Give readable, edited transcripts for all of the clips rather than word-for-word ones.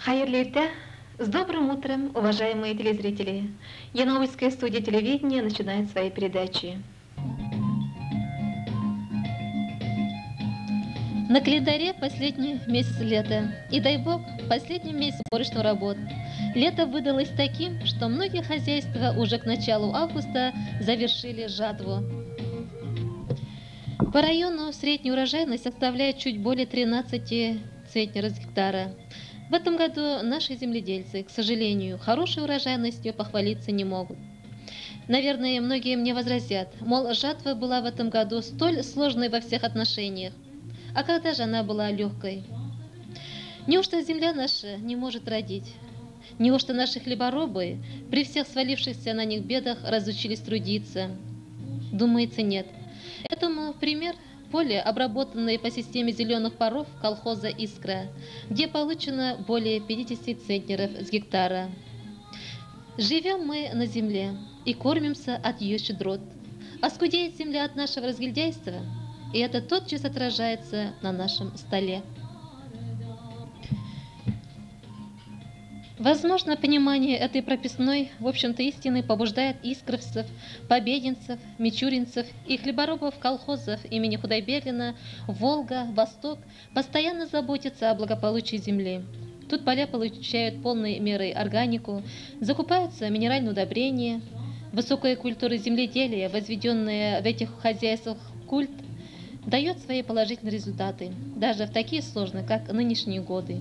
Хайрлейте! С добрым утром, уважаемые телезрители! Янаульская студия телевидения начинает свои передачи. На календаре последний месяц лета, и дай бог, последний месяц уборочных работ. Лето выдалось таким, что многие хозяйства уже к началу августа завершили жатву. По району средняя урожайность составляет чуть более 13 центнеров с гектара. В этом году наши земледельцы, к сожалению, хорошей урожайностью похвалиться не могут. Наверное, многие мне возразят, мол, жатва была в этом году столь сложной во всех отношениях. А когда же она была легкой? Неужто земля наша не может родить? Неужто наши хлеборобы при всех свалившихся на них бедах разучились трудиться? Думается, нет. Этому пример поле, обработанное по системе зеленых паров колхоза «Искра», где получено более 50 центнеров с гектара. Живем мы на земле и кормимся от ее щедрот. А скудеет земля от нашего разгильдяйства, и это тотчас отражается на нашем столе. Возможно, понимание этой прописной, в общем-то, истины побуждает искровцев, побединцев, мичуринцев и хлеборобов колхозов имени Худайберлина, Волга, Восток постоянно заботиться о благополучии земли. Тут поля получают полной мерой органику, закупаются минеральные удобрения, высокая культура земледелия, возведенная в этих хозяйствах культ, дает свои положительные результаты, даже в такие сложные, как нынешние годы.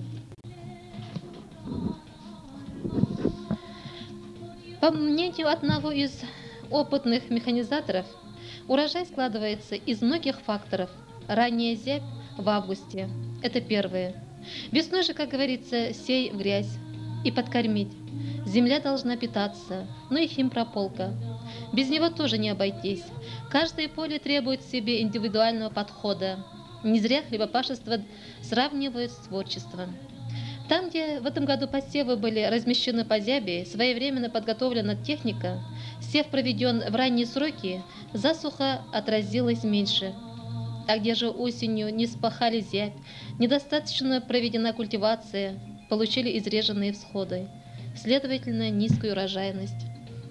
По мнению одного из опытных механизаторов, урожай складывается из многих факторов. Ранняя зябь в августе – это первое. Весной же, как говорится, сей в грязь и подкормить. Земля должна питаться, но и химпрополка. Без него тоже не обойтись. Каждое поле требует себе индивидуального подхода. Не зря хлебопашество сравнивают с творчеством. Там, где в этом году посевы были размещены по зяби, своевременно подготовлена техника, сев проведен в ранние сроки, засуха отразилась меньше. А где же осенью не спахали зябь, недостаточно проведена культивация, получили изреженные всходы, следовательно, низкую урожайность.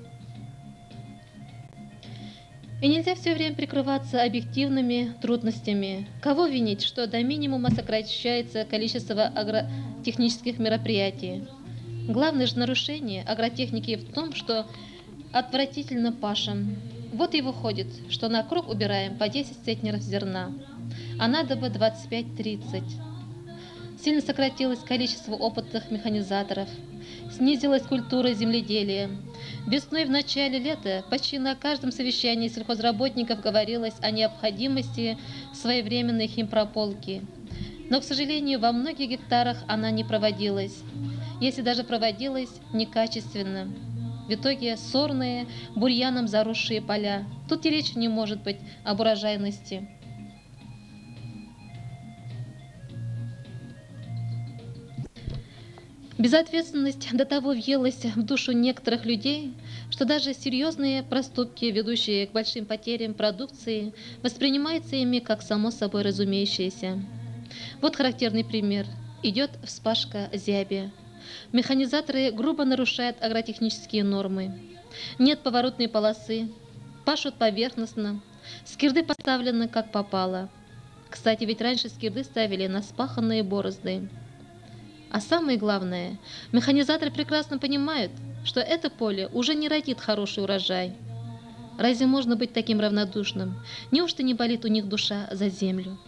И нельзя все время прикрываться объективными трудностями. Кого винить, что до минимума сокращается количество агротехнических мероприятий? Главное же нарушение агротехники в том, что отвратительно пашем. Вот и выходит, что на круг убираем по 10 центнеров зерна, а надо бы 25-30. Сильно сократилось количество опытных механизаторов, снизилась культура земледелия. Весной в начале лета почти на каждом совещании сельхозработников говорилось о необходимости своевременной химпрополки. Но, к сожалению, во многих гектарах она не проводилась. Если даже проводилась, некачественно. В итоге сорные, бурьяном заросшие поля. Тут и речи не может быть об урожайности. Безответственность до того въелась в душу некоторых людей, что даже серьезные проступки, ведущие к большим потерям продукции, воспринимаются ими как само собой разумеющееся. Вот характерный пример. Идет вспашка зяби. Механизаторы грубо нарушают агротехнические нормы. Нет поворотной полосы, пашут поверхностно, скирды поставлены как попало. Кстати, ведь раньше скирды ставили на спаханные борозды. А самое главное, механизаторы прекрасно понимают, что это поле уже не родит хороший урожай. Разве можно быть таким равнодушным? Неужто не болит у них душа за землю?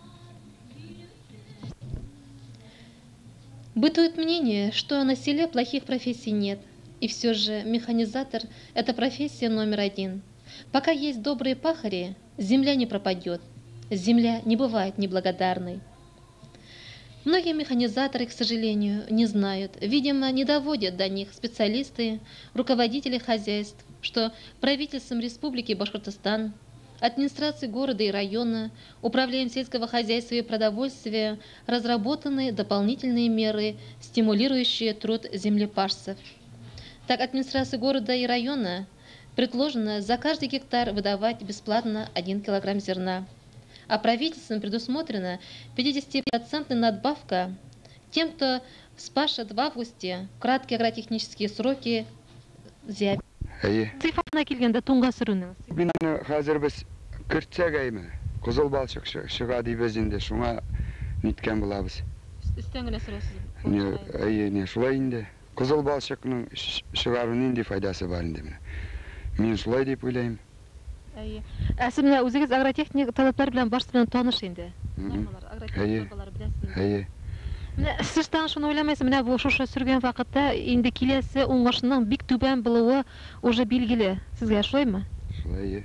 Бытует мнение, что на селе плохих профессий нет, и все же механизатор – это профессия номер один. Пока есть добрые пахари, земля не пропадет, земля не бывает неблагодарной. Многие механизаторы, к сожалению, не знают, видимо, не доводят до них специалисты, руководители хозяйств, что правительством Республики Башкортостан, администрацией города и района, управлением сельского хозяйства и продовольствия разработаны дополнительные меры, стимулирующие труд землепашцев. Так, администрации города и района предложено за каждый гектар выдавать бесплатно 1 килограмм зерна. А правительством предусмотрена 50% надбавка Тем, кто спашет в августе краткие агротехнические сроки зябь. Цифрына келгенде туңға сүрүнүңүз. Мен қазір біз күртсек айымы, қызыл балшық шыға дейбезінде шуңа неткен болабыз. Үстен генә сүрәсез. Не шулай инде. Қызыл балшықның шығаруның инде файдасы бар инде. Мен шулай деп ойлаймын. Сіз мына өзіңіз агротехник талаптар белән барсы таныш инде. Сіз танышуны ойламайсыз, менә бу шушы сүргән вакытта инде киләсе уңышның бик түбән булуы уже билгеле. Сезгә шулаймы? Шулай.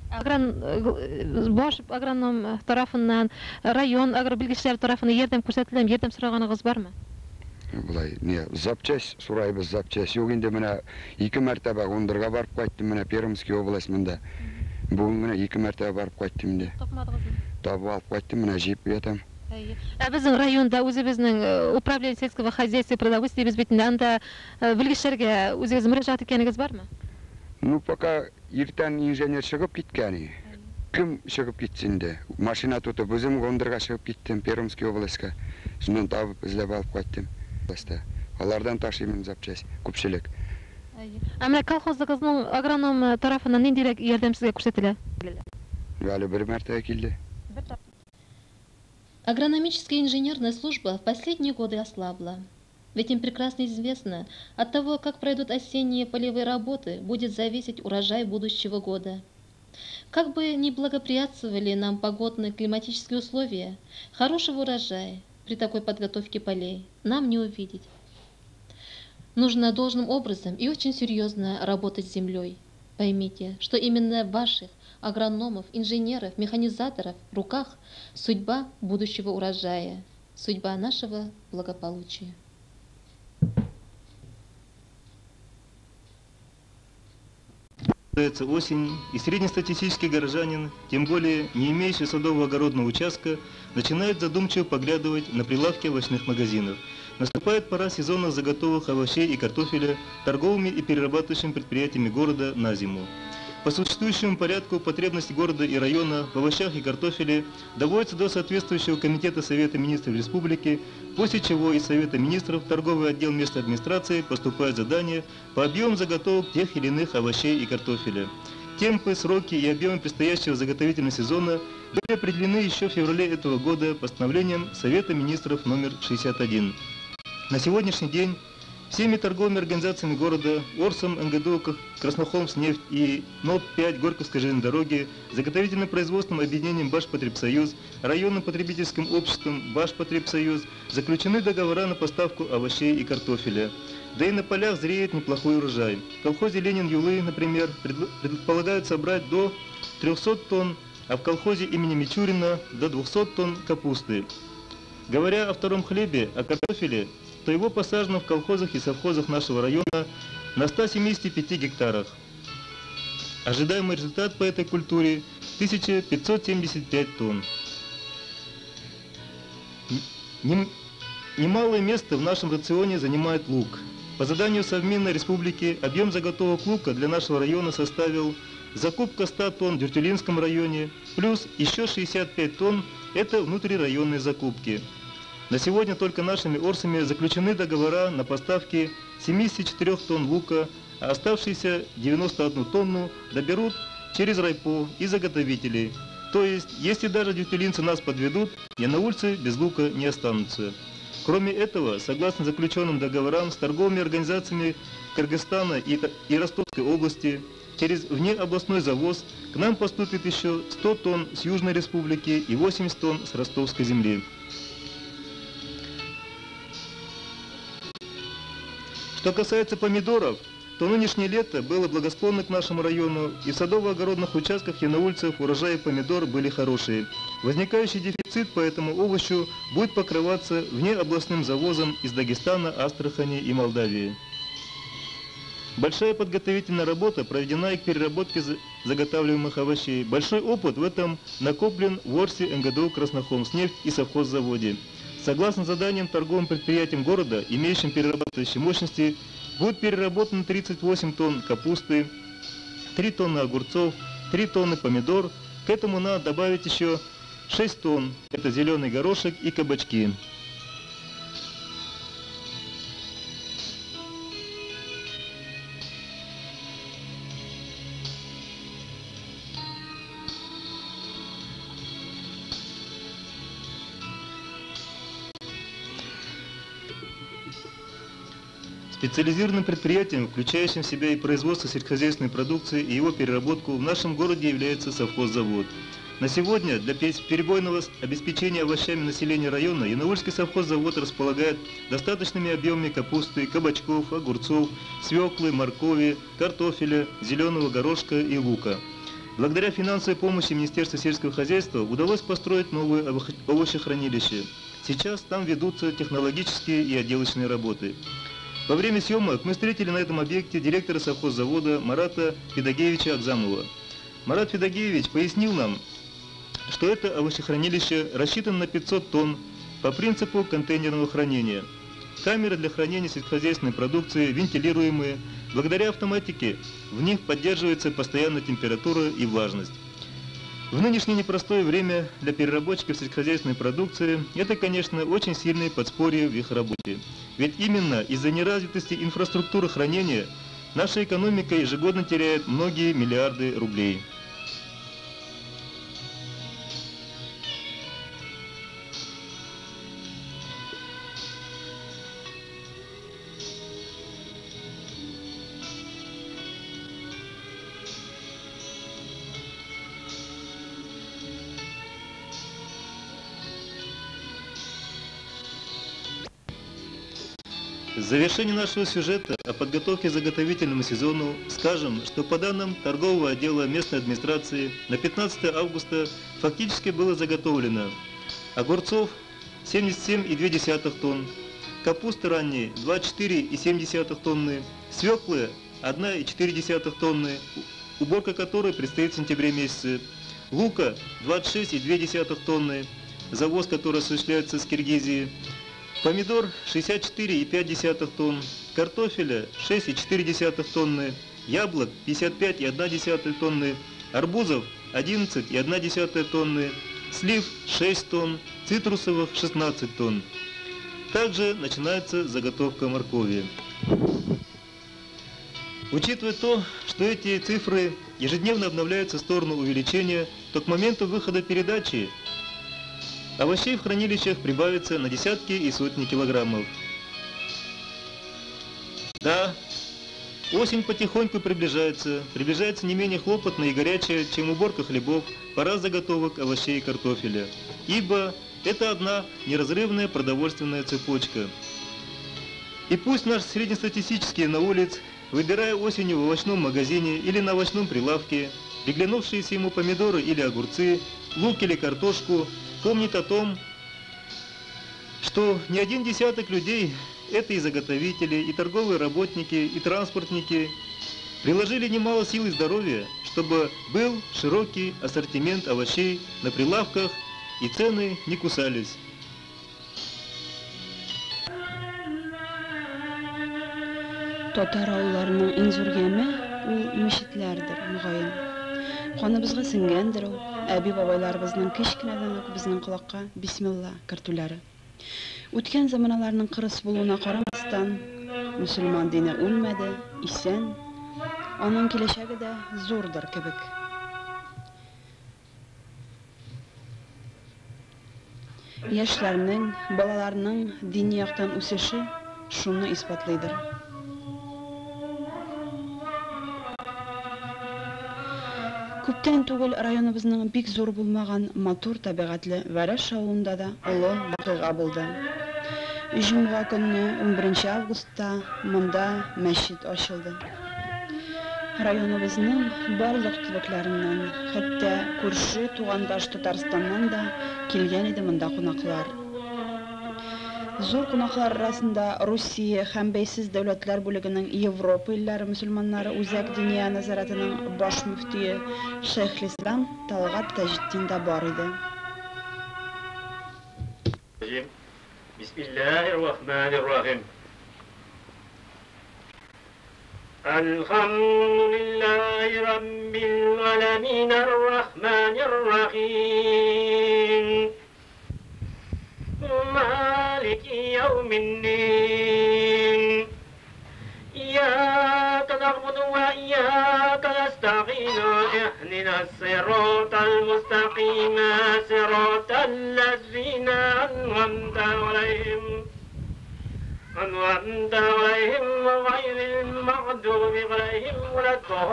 Баш агроном тарафыннан, район агробилгечләр тарафыннан ярдәм күрсәтелгән, ярдәм сораганыгыз бармы? Булай, не, запчасть сорайбыз, запчасть. Юк инде менә 2 мәртәбә Гондырга барып кайттым, менә Пермский область монда. Бүген менә 2 мәртәбә барып кайттым инде. Тапмадыгызмы? Табып алып кайттым, менә җыеп ятам. Безнең районда үзебезнең управление сельского хозяйства и продовольствия без бит анда белгечләргә үзегез мөрәҗәгать иткәнегез бармы? Ну, пока иртән инженер чыгып киткән. Кем чыгып китсен дә. Машина тотып үзем Гондырга чыгып киттем, Пермский областька. Шуннан табып эзләп алып кайттым. Алардан ташыймын запчасть, күпчелек. Менә колхозыгызның агроном тарафыннан ниндирәк ярдәм сезгә күрсәтелә? Әле бер мәртәбә килде. Агрономическая инженерная служба в последние годы ослабла. Ведь им прекрасно известно, от того, как пройдут осенние полевые работы, будет зависеть урожай будущего года. Как бы ни благоприятствовали нам погодные климатические условия, хорошего урожая при такой подготовке полей нам не увидеть. Нужно должным образом и очень серьезно работать с землей. Поймите, что именно в ваших агрономов, инженеров, механизаторов руках судьба будущего урожая, судьба нашего благополучия. Осень, и среднестатистический горожанин, тем более не имеющий садово-огородного участка, начинает задумчиво поглядывать на прилавки овощных магазинов. Наступает пора сезонных заготовок овощей и картофеля торговыми и перерабатывающими предприятиями города на зиму. По существующему порядку потребности города и района в овощах и картофеле доводятся до соответствующего комитета Совета министров республики, после чего из Совета министров в торговый отдел местной администрации поступают задания по объемам заготовок тех или иных овощей и картофеля. Темпы, сроки и объемы предстоящего заготовительного сезона были определены еще в феврале этого года постановлением Совета министров номер 61. На сегодняшний день всеми торговыми организациями города, Орсом, НГДУ, Краснохолмснефть и НОП-5 Горьковской железной дороги, заготовительно-производственным объединением Башпотребсоюз, районным потребительским обществом Башпотребсоюз заключены договора на поставку овощей и картофеля. Да и на полях зреет неплохой урожай. В колхозе Ленин-Юлы, например, предполагают собрать до 300 тонн, а в колхозе имени Мичурина до 200 тонн капусты. Говоря о втором хлебе, о картофеле, то его посажено в колхозах и совхозах нашего района на 175 гектарах. Ожидаемый результат по этой культуре – 1575 тонн. Немалое место в нашем рационе занимает лук. По заданию Совминной Республики объем заготовок лука для нашего района составил закупка 100 тонн в Дюртюлинском районе, плюс еще 65 тонн – это внутрирайонные закупки. На сегодня только нашими орсами заключены договора на поставки 74 тонн лука, а оставшиеся 91 тонну доберут через райпо и заготовителей. То есть, если даже дюртюлинцы нас подведут, янаульцы без лука не останутся. Кроме этого, согласно заключенным договорам с торговыми организациями Кыргызстана и Ростовской области, через внеобластной завоз к нам поступит еще 100 тонн с Южной Республики и 80 тонн с Ростовской земли. Что касается помидоров, то нынешнее лето было благосклонно к нашему району, и в садово-огородных участках янаульцев урожаи помидор были хорошие. Возникающий дефицит по этому овощу будет покрываться внеобластным завозом из Дагестана, Астрахани и Молдавии. Большая подготовительная работа проведена и к переработке заготавливаемых овощей. Большой опыт в этом накоплен в Орсе, НГДУ, Краснохолмснефть и совхоззаводе. Согласно заданиям торговым предприятиям города, имеющим перерабатывающие мощности, будет переработано 38 тонн капусты, 3 тонны огурцов, 3 тонны помидор. К этому надо добавить еще 6 тонн, это зеленый горошек и кабачки. Специализированным предприятием, включающим в себя и производство сельскохозяйственной продукции и его переработку, в нашем городе является совхоззавод. На сегодня для перебойного обеспечения овощами населения района Янаульский совхоззавод располагает достаточными объемами капусты, кабачков, огурцов, свеклы, моркови, картофеля, зеленого горошка и лука. Благодаря финансовой помощи Министерства сельского хозяйства удалось построить новое овощехранилище. Сейчас там ведутся технологические и отделочные работы. Во время съемок мы встретили на этом объекте директора совхоззавода Марата Федагеевича Акзамова. Марат Федагеевич пояснил нам, что это овощехранилище рассчитано на 500 тонн по принципу контейнерного хранения. Камеры для хранения сельскохозяйственной продукции вентилируемые. Благодаря автоматике в них поддерживается постоянная температура и влажность. В нынешнее непростое время для переработчиков сельскохозяйственной продукции это, конечно, очень сильное подспорье в их работе. Ведь именно из-за неразвитости инфраструктуры хранения наша экономика ежегодно теряет многие миллиарды рублей. В завершении нашего сюжета о подготовке к заготовительному сезону скажем, что по данным торгового отдела местной администрации на 15 августа фактически было заготовлено огурцов 77,2 тонн, капусты ранней 24,7 тонны, свеклы 1,4 тонны, уборка которой предстоит в сентябре месяце, лука 26,2 тонны, завоз который осуществляется с Киргизии, помидор 64,5 тонн, картофеля 6,4 тонны, яблок 55,1 тонны, арбузов 11,1 тонны, слив 6 тонн, цитрусовых 16 тонн. Также начинается заготовка моркови. Учитывая то, что эти цифры ежедневно обновляются в сторону увеличения, то к моменту выхода передачи овощей в хранилищах прибавится на десятки и сотни килограммов. Да, осень потихоньку приближается не менее хлопотная и горячая, чем уборка хлебов, пора заготовок овощей и картофеля. Ибо это одна неразрывная продовольственная цепочка. И пусть наш среднестатистический янаулец, выбирая осенью в овощном магазине или на овощном прилавке, приглянувшиеся ему помидоры или огурцы, лук или картошку, помнит о том, что не один десяток людей, это и заготовители, и торговые работники, и транспортники, приложили немало сил и здоровья, чтобы был широкий ассортимент овощей на прилавках и цены не кусались. Татар авылларының иң зур яме ул мишитләрдер, мөгаен. Каныбызга сиңгәндер ул. Әби бабайларыбызның кечкенәдән үк безнең колакка бисмилла кертүләре. Үткән заманаларның кырыс булуына карамастан, мусульман дине үлмәде, исән, аның киләчәге дә зурдыр кебек. Яшьләрнең, балаларның дини яктан үсеше шуны исбатлыйдыр. Күптән түгел районыбызның бик зур булмаган матур табигатьле Вәрәш авылында да олы вакыйга булды. Җомга көнне 11 августта монда мәчет ачылды. Районыбызның барлык төбәкләреннән, хәтта күрше тугандаш Татарстаннан да килгән иде монда кунаклар. Зур кунаклар арасында Русия һәм бәйсез дәүләтләр бүлегенең Европа илләре мөселманнары үзәк динья назаратының баш мөфтие Шейх-эл-Ислам Талгат Таҗетдин да бар иде. Бисмиллаһир-рахманир-рахим. Алхамдулиллаһи раббил аламин ар-рахманир-рахим. مالك يوم الدين إياك نعبد وإياك نستعين اهدنا الصراط المستقيم صراط الذين أنعمت عليهم أنعمت عليهم غير المغضوب عليهم ولا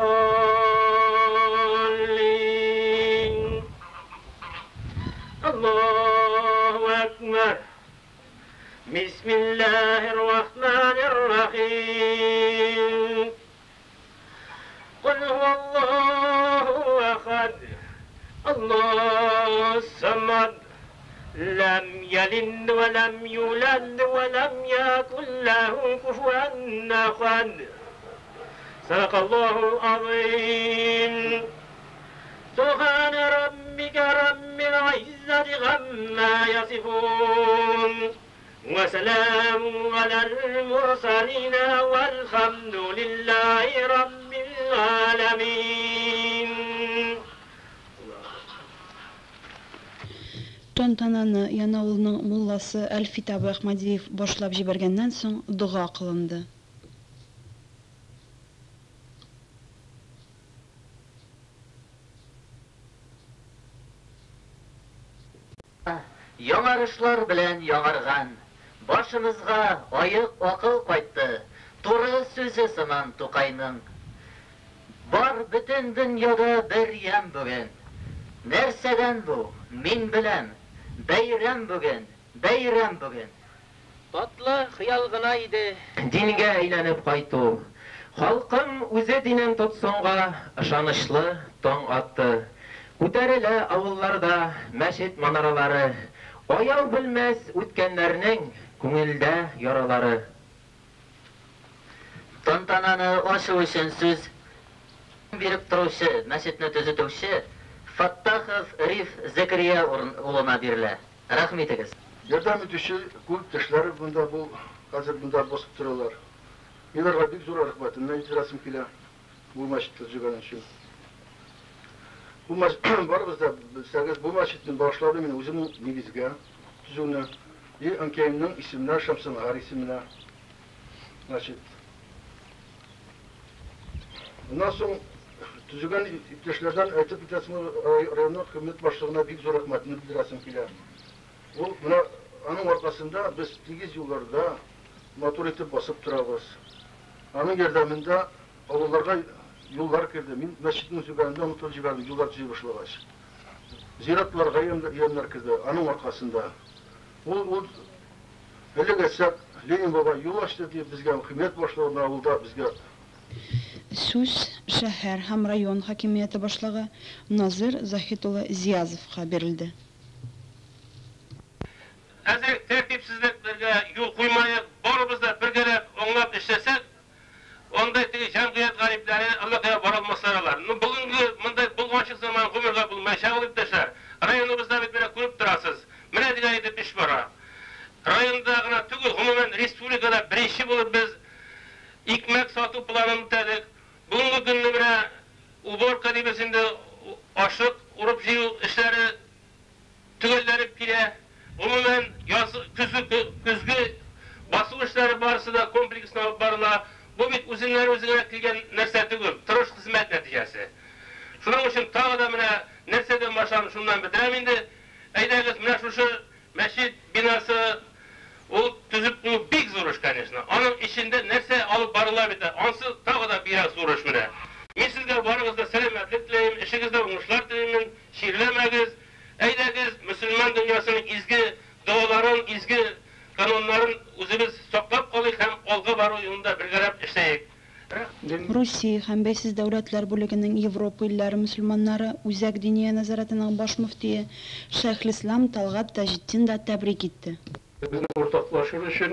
الضالين الله أكبر بسم الله الرحمن الرحيم قل هو الله أحد الله الصمد لم يلد ولم يولد ولم يكن له كفوا أحد صدق الله العظيم سبحان ربك رب العزة عما يصفون وسلام على المرسلين والحمد لله رب العالمين. Тантананы Янаулның мулласы Әлфитабы Ахмадиев башлап җибәргәннән соң дуга кылынды. Яңарышлар белән яңарган, башымызга аек акыл кайтты, туры сүзе сыман Тукайның. Бар бөтен дөньяда бер ям бүген. Нәрсәдән бу? Мин беләм. Бәйрәм бүген, бәйрәм бүген. Татлы хыял гына иде. Дингә әйләнеп кайту. Халкым үзе динен тотсонга ышанычлы таң атты. Күтәрелә авылларда мәчет манаралары. Аял белмәс үткәннәрнең күңелдә яралары. Тантананы ачу өчен сүз биреп торучы, мәчетне төзетүче Фаттахов Риф Закария улына бирелә. Рәхмәтегез. Ярдәм итүче күп тешләр бунда бу хәзер бунда басып торалар. Миләргә бик зур рәхмәтемне җиткерәсем килә. Бу мәчетне төзегән өчен. Bu barımızda bilseniz bu mescidin başladı benim özümün negizge tüzüğünü Ankeyim'nin isimler Şamsın Ağar isimine mescid. Ondan sonra tüzüğün ipteşlerden Aytıp İtesimi rayonun hükümet başlığına büyük zor rahmetini bildiresim kiler. Onun arkasında biz 8 yıllarda motor etip basıp durarız. Onun yardımında avlularga yollar kirdi. Min mescidin üzerinde motor civarında yollar düzeye başlamış. Ziyaretlerga yemler kirdi. Onun arkasında. Öyle geçsek Lenin Baba yol açtı diye bizge hükümet başlığına avulda bizge. Сүз шәһәр һәм район хакимияте башлыгы Назир Захитулы Зиязовка берилде. Әзір тәртіпсізлектерге yol қоймайық, барымызда біргелеп оңлап іштесек, ондай тегі жәмғият ғариптері Аллах'a баралмасаралар. Бүгінгі мұндай бұлғаншық заман ғұмырға бұл мәшағыл іптешлер. Районымызда бітмені көріп тұрасыз. Міне деген етіп іш бара. Районда ғына түгіл, ғұмымен республикада бірінші болып біз икмәк сату планын тәдік. Бүгінгі күнні міне уборка дебесінде ашық, ұрып жию ішлері түгелдеріп келе. Ғұмымен күзгі басу ішлері барысы да комплексін алып барыла. Бұл бит өзіңе келген нәрсе түгіл, тұрыш қызмет нәтижесі. Шының үшін тағы да міне нәрседен башаны шундан бітіремінді. Әйдәгіз міне шушы мәшид бинасы ол түзіп бұл бик зұрыш, конечно. Оның ішінде нәрсе алып барыла біті. Онсы тағы да бирак зұрыш міне. Мен сізге барыңызда сәлемәтлік тілеймін, ішіңізде оңышлар тілеймін, ширлемәгіз. Әйдәгіз мұсылман дүниясының изгі дуаларын, изгі канонларын үзебез саклап калыйк һәм алга бару юлында бергәләп эшләйек. Русия һәм бәйсез дәүләтләр бүлегенең Европа илләре мөселманнары үзәк диния назаратының баш мөфтие Шәйхелислам Талгат Таҗетдин да тәбрик итте. Безнең уртаклашу өчен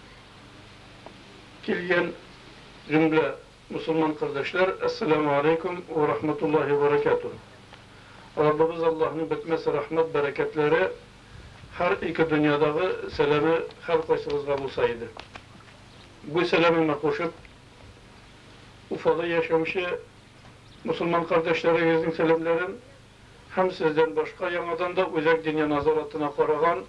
килгән җөмлә мусулман кардәшләр, ассаламу алейкум ва рахматуллаһи ва баракатуһ. Раббыбыз Аллаһның бетмәс рәхмәт бәрәкәтләре her iki dünyadaki selamı her kayısımızda bulsaydı. Bu selamına koşup Ufa'da yaşamışı Müslüman kardeşlerimizin selamların hem sizden başka yanıdan da uzak dünya nazaratına karagan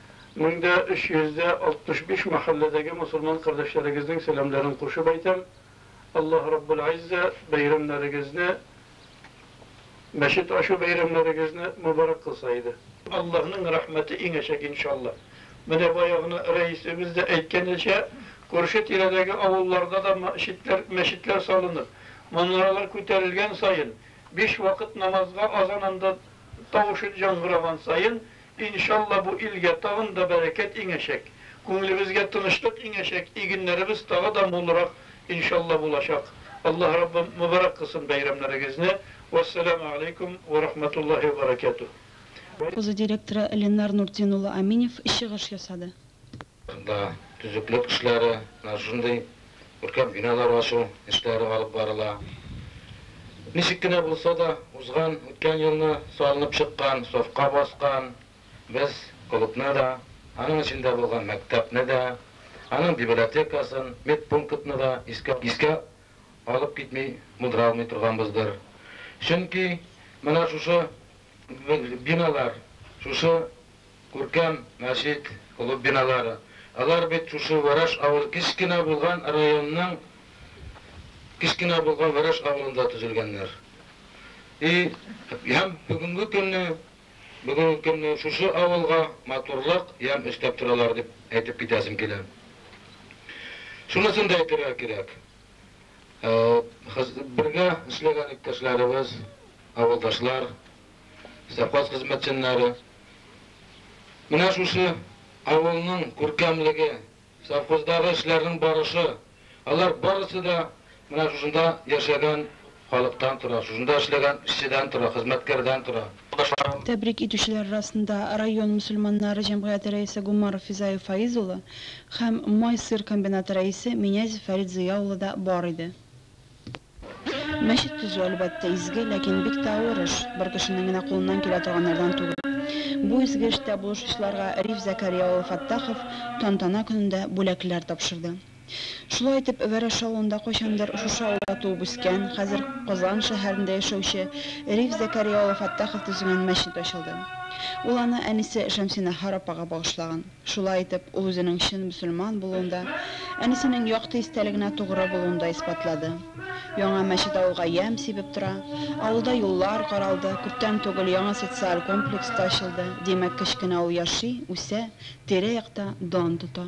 1365 mahalledeki Müslüman kardeşlerimizin selamlarını koşup aytem. Allah Rabbul İzze bayramlarınızı meşit aşı bayramlarınızı mübarek kılsaydı. Allah'ın rahmeti ineşek inşallah. Mene bayağını reisimiz de etkenice Көрші тирәдәге авылларда да мәчетләр салынып, манаралар күтәрелгән сайын, 5 вакыт намазга азанында тавышы яңгыраган сайын, иншалла бу илгә тагын да бәрәкәт иңәшәк. Күңелебезгә тынычлык иңәшәк, игеннәребез тагы да мулрак иншалла булачак. Аллаһ Раббым мубарак кылсын бәйрәмнәрегезне. Вассаламу алейкум ва рахматуллахи ва баракатух. Поза директоры Ленар Нуртдин улы Аминев чыгыш ясады. Түзүклүк ишләре, шундай көркәм биналар ачу эшләре алып барыла. Ничек кенә булса да, узган үткән елны салынып чыккан, совка баскан, без клубны да, аның içinde булган мәктәпне дә, аның библиотекасын, медпунктны да искә алып китмей, мудра алмый торганбыздыр. Чөнки менә шушы биналар, шушы күркәм мәчет, клуб биналары, алар бит шушы Вараш авыл кичкенә булган районның кичкенә булган Вараш авылында төзелгәннәр. Һәм бүгенге көнне шушы авылга матурлык һәм өстәп торалар дип әйтеп китәсем килә. Шунысын да әйтергә кирәк. Бергә эшләгән иптәшләребез, авылдашлар, совхоз хезмәтчәннәре, менә шушы авылның күркәмлеге, совхоздагы эшләрнең барышы, алар барысы да менә шушында яшәгән халыктан тора, шушында эшләгән эшчедән тора, хезмәткәрдән тора. Тәбрик итүчеләр арасында район мөселманнары җәмгыяте рәисе Гумаров Физаев Фаиз улы һәм Май сыр комбинаты рәисе Минязев Фәрит Зыя улы да бар иде. Мәчет төзү әлбәттә изге, ләкин бик тә авыр эш, бер кешенең генә кулыннан килә торганнардан түгел. Бу изге эштә булышучыларга Риф Закария улы Фаттахов тантана көнендә бүләкләр тапшырды. Шулай итеп, Вәрәш авылында кайчандыр шушы авылда туып үскән, хәзер Казан шәһәрендә яшәүче Риф Закария улы Фаттахов төзегән мәчет ачылды. Ул аны әнисе Шәмсина Харапага багышлаган. Шулай итеп, ул үзенең чын мөселман булуында, әнисенең якты истәлегенә тугры булуында испатлады. Яңа мәчет авылга ям сибеп тора. Авылда юллар каралды, күптән түгел яңа социаль комплекс ачылды. Димәк, кечкенә авыл яши, үсә, тирә-якта дан тота.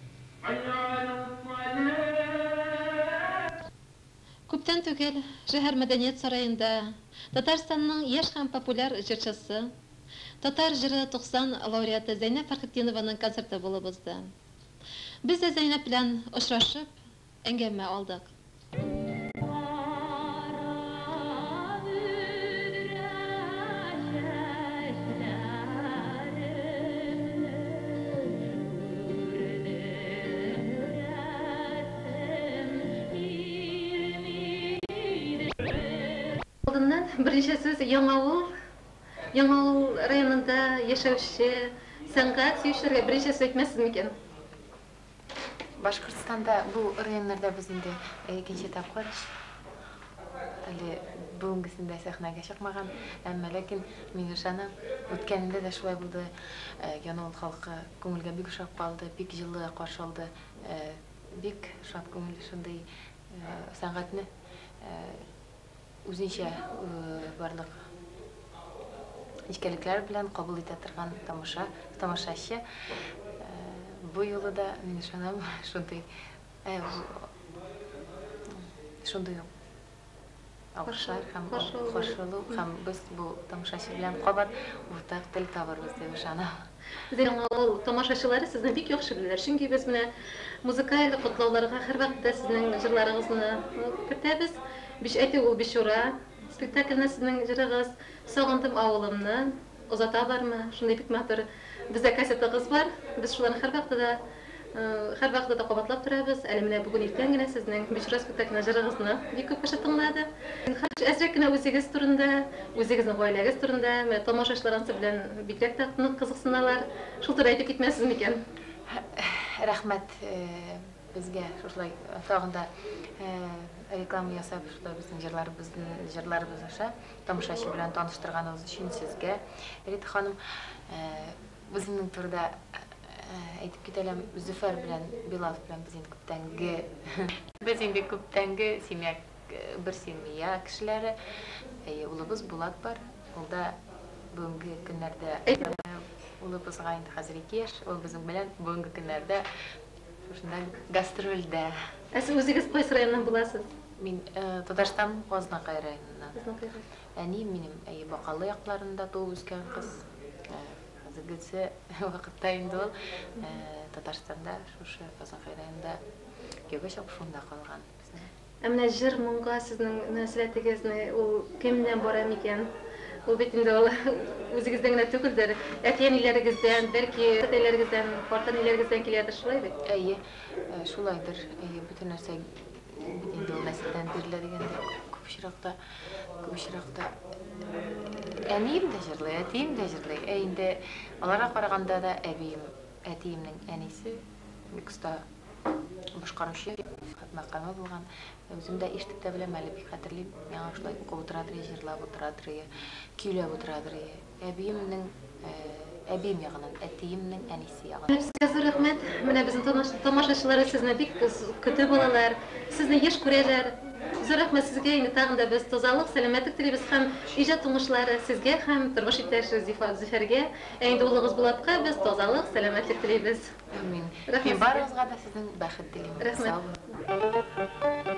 Күптән түгел шәһәр мәдәният сараенда Татарстанның яшь һәм популяр җырчысы, татар җыры 90 лауреаты Зәйнәп Фәрхетдинованың концерты булып узды. Без дә Зәйнәп белән очрашып, әңгәмә алдык. Беренче сүз Яңавыл районында яшәүче сәнгать сөючеләргә беренче сүз әйтмәссез микән? Башкортстанда бу районнарда без инде икенче тапкыр әле бүгенгесендә сәхнәгә чыкмаган, әмма ләкин мин ышанам, үткәнендә дә шулай булды. Яңавыл халкы күңелгә бик ошап калды, бик җылы каршы алды. Бик шат күңелле шундый сәнгатьне үзенчә барлык ишкәлекләр белән кабул итә торган тамашачы. Бу юлы да мин ышанам, шундый алкышлар һәм каршылык һәм без бу тамашачы белән кабат уртак тел табарбыз дип ышанам. Яңавыл тамашачылары сезне бик яхшы беләләр, чөнки без менә музыкаль котлауларга һәрвакытта сезнең җырларыгызны кертәбез. Биш әйтү ул Бишура спектакльне сезнең җырыгыз Сагындым авылымны озата бармы? Шундый бик матур бездә кассетагыз бар. Без шуларны һәрвакытта да кабатлап торабыз. Әле менә бүген иртән генә сезнең Бишура спектакльне җырыгызны бик күп кеше тыңлады. Әзрәк кенә үзегез турында, үзегезнең гаиләгез турында, тамашачыларыгыз белән бикләп тә кызыксыналар. Шул турыда әйтеп китмәссез микән? Рәхмәт безгә шулай тагында реклама ясап, шулай безнең җырларыбыз аша тамашачы белән таныштырганыгыз өчен сезгә, Рита ханым, безнең турыда әйтеп китәләм, Зөфәр белән Билал белән без инде күптәнге семья, бер семья кешеләре. Улыбыз Булат бар. Ул да бүгенге көннәрдә улыбызга инде хәзер 2 яшь, ул безнең белән бүгенге көннәрдә Шушында гастрольдә. Сез үзегез кайсы районнан буласыз? Мин Татарстан Азнакай районыннан. Әни минем Бакалы якларында туып үскән кыз. Хәзергесе вакытта инде ул Татарстанда, шушы Азнакай районында күйгә чыгып шунда калган. Менә җыр моңга сезнең мөнәсәбәтегезне ул кемнән бара микән? Ул бит инде ул үзегездән генә түгелдер. Әтиәниләрегездән, бәлки әтәләрегездән, картаниләрегездән киләдер, шулай бит? Әйе, шулайдыр. Бөтен нәрсә инде ул нәселдән бирелә дигәндә күп очракта әнием дә җырлый, әтием дә җырлый. Инде аларга караганда да әтиемнең әнисе бик оста башкаручы макамы булган. Үзем дә ишетеп тә беләм, әле бик хәтерлим. Яңа шулай укып утырадыр, җырлап утырадыр, көйләп утырадыр. Әбием ягынан, әтиемнең әнисе ягынан. Сезгә зур рәхмәт. Менә безнең тамашачылар сезне бик көтеп алалар. Сезне еш күрәләр. Зур рәхмәт сезгә. Инде тагын да без тазалык, сәламәтлек телибез һәм иҗат уңышлары сезгә һәм тормыш иптәше Зөфәргә. Инде улыгыз Булатка без тазалык, сәламәтлек телибез. Мин барыгызга да сезнең бәхет телим. Рәхмәт.